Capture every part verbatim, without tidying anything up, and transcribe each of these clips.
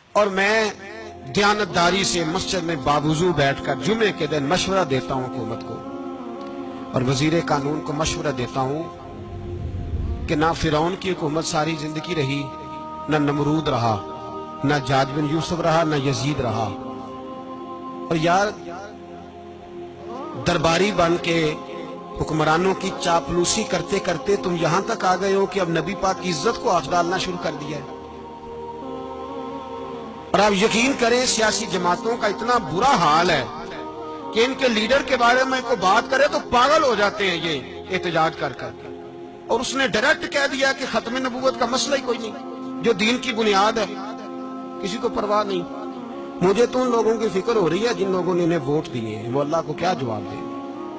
اور میں دیانتداری سے مسجد میں باوضو بیٹھ کر جمعے کے دن مشورہ دیتا ہوں حکومت کو اور وزیر قانون کو مشورہ دیتا ہوں کہ نہ فرعون کی حکومت ساری زندگی رہی، نہ نمرود رہا، نہ جاج بن یوسف رہا، نہ یزید رہا، اور یار درباری بن کے حکمرانوں کی چاپلوسی کرتے کرتے تم یہاں تک آ گئے ہو کہ اب نبی پاک کی عزت کو آنچ ڈالنا شروع کر دیا ہے۔ اور آپ یقین کریں سیاسی جماعتوں کا اتنا برا حال ہے کہ ان کے لیڈر کے بارے میں کوئی بات کرے تو پاگل ہو جاتے ہیں یہ احتجاج کر کر کے، اور اس نے ڈائریکٹ کہہ دیا کہ ختم نبوت کا مسئلہ ہی کوئی نہیں، جو دین کی بنیاد ہے کسی کو پرواہ نہیں۔ مجھے تو ان لوگوں کی فکر ہو رہی ہے جن لوگوں نے انہیں ووٹ دیے ہیں، وہ اللہ کو کیا جواب دیں۔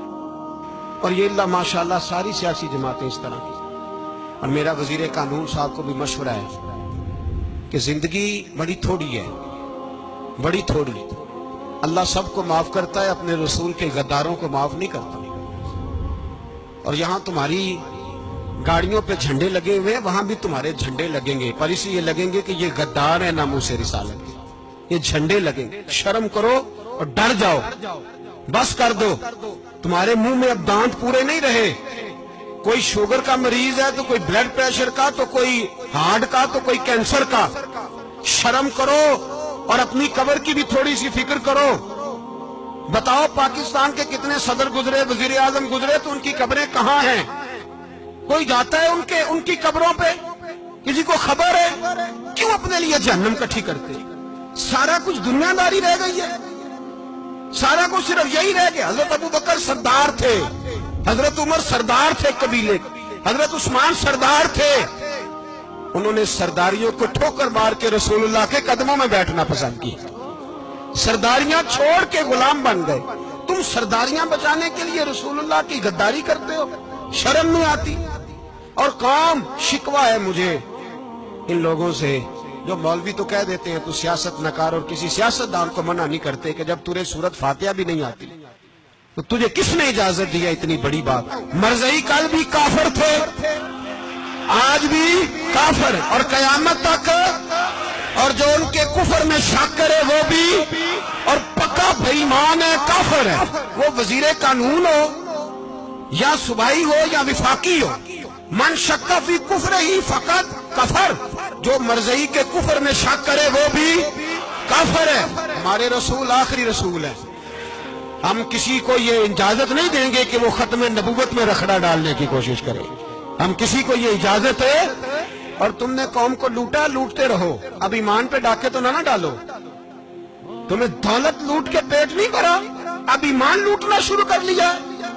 اور یہ اللہ ماشاءاللہ ساری سیاسی جماعتیں اس طرح کی۔ اور میرا وزیر قانون صاحب کو بھی مشورہ ہے کہ زندگی بڑی تھوڑی ہے، بڑی تھوڑی، اللہ سب کو معاف کرتا ہے، اپنے رسول کے غداروں کو معاف نہیں کرتا۔ اور یہاں تمہاری گاڑیوں پہ جھنڈے لگے ہوئے ہیں، وہاں بھی تمہارے جھنڈے لگیں گے، پر اس لیے لگیں گے کہ یہ غدار ہیں ناموس رسالت کے، یہ جھنڈے لگیں گے۔ شرم کرو اور ڈر جاؤ، بس کر دو، تمہارے منہ میں اب دانت پورے نہیں رہے۔ کوئی شوگر کا مریض ہے تو کوئی بلڈ پریشر کا، تو کوئی ہارٹ کا، تو کوئی کینسر کا۔ شرم کرو اور اپنی قبر کی بھی تھوڑی سی فکر کرو۔ بتاؤ پاکستان کے کتنے صدر گزرے، وزیر اعظم گزرے، تو ان کی قبریں کہاں ہیں؟ کوئی جاتا ہے ان کے ان کی قبروں پہ؟ کسی کو خبر ہے؟ کیوں اپنے لیے جہنم کٹھی کرتے؟ سارا کچھ دنیا داری رہ گئی ہے، سارا کچھ صرف یہی رہ گیا۔ حضرت ابو بکر سردار تھے، حضرت عمر سردار تھے قبیلے، حضرت عثمان سردار تھے، انہوں نے سرداریوں کو ٹھوکر مار کے رسول اللہ کے قدموں میں بیٹھنا پسند کی، سرداریاں چھوڑ کے غلام بن گئے۔ تم سرداریاں بچانے کے لیے رسول اللہ کی غداری کرتے ہو، شرم نہیں آتی؟ اور کام شکوہ ہے مجھے ان لوگوں سے جو مولوی تو کہہ دیتے ہیں تو سیاست نکار، اور کسی سیاستدان کو منع نہیں کرتے کہ جب تجھے سورت فاتحہ بھی نہیں آتی تو تجھے کس نے اجازت دیا اتنی بڑی بات؟ مرزائی کل بھی کافر تھے، آج بھی کافر، اور قیامت تک، اور جو ان کے کفر میں شک کرے وہ بھی، اور پکا بے ایمان ہے، کافر ہے۔ وہ وزیر قانون ہو یا صوبائی ہو یا وفاقی ہو، من شک فی کفر ہی فقط کفر، جو مرزائی کے کفر میں شک کرے وہ بھی کافر ہے۔ ہمارے رسول آخری رسول ہے، ہم کسی کو یہ اجازت نہیں دیں گے کہ وہ ختم نبوت میں رکھڑا ڈالنے کی کوشش کرے، ہم کسی کو یہ اجازت ہے۔ اور تم نے قوم کو لوٹا، لوٹتے رہو، اب ایمان پہ ڈاکے تو نہ نہ ڈالو۔ تمہیں دولت لوٹ کے پیٹ نہیں بھرا، اب ایمان لوٹنا شروع کر لیا۔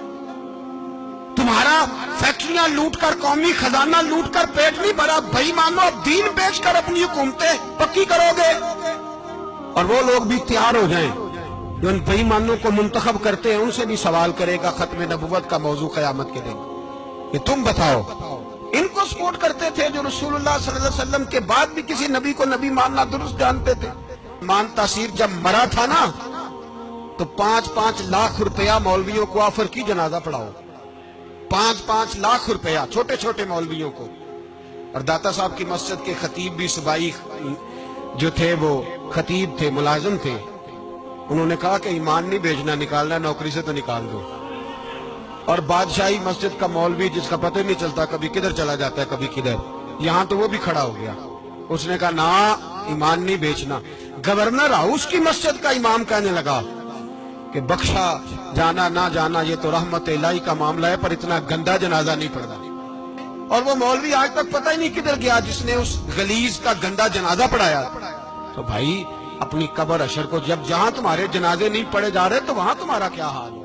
تمہارا فیکٹریاں لوٹ کر، قومی خزانہ لوٹ کر پیٹ نہیں بھرا، بھائی مانو اب دین بیچ کر اپنی حکومتیں پکی کرو گے۔ اور وہ لوگ بھی تیار ہو جائیں جو ان بھائی مانوں کو منتخب کرتے ہیں، ان سے بھی سوال کرے گا ختم نبوت کا موضوع قیامت کے دن کہ تم بتاؤ، ان کو سپورٹ کرتے تھے جو رسول اللہ صلی اللہ علیہ وسلم کے بعد بھی کسی نبی کو نبی ماننا درست جانتے تھے۔ مان تاثیر جب مرا تھا نا تو پانچ پانچ لاکھ روپیہ مولویوں کو آفر کی جنازہ پڑھاؤ، پانچ پانچ لاکھ روپیہ چھوٹے چھوٹے مولویوں کو۔ اور داتا صاحب کی مسجد کے خطیب بھی صوبائی جو تھے وہ خطیب تھے، ملازم تھے، انہوں نے کہا کہ ایمان نہیں بیچنا، نکالنا نوکری سے تو نکال دو۔ اور بادشاہی مسجد کا مولوی جس کا پتہ نہیں چلتا کبھی کدھر چلا جاتا ہے کبھی کدھر، یہاں تو وہ بھی کھڑا ہو گیا، اس نے کہا نا ایمان نہیں بیچنا۔ گورنر ہاؤس کی مسجد کا امام کہنے لگا کہ بخشا جانا نہ جانا یہ تو رحمت الہی کا معاملہ ہے، پر اتنا گندا جنازہ نہیں پڑھنا۔ اور وہ مولوی آج تک پتہ ہی نہیں کدھر گیا جس نے اس غلیظ کا گندا جنازہ پڑھایا۔ تو بھائی اپنی قبر اشر کو، جب جہاں تمہارے جنازے نہیں پڑھے جا رہے تو وہاں تمہارا کیا حال ہے؟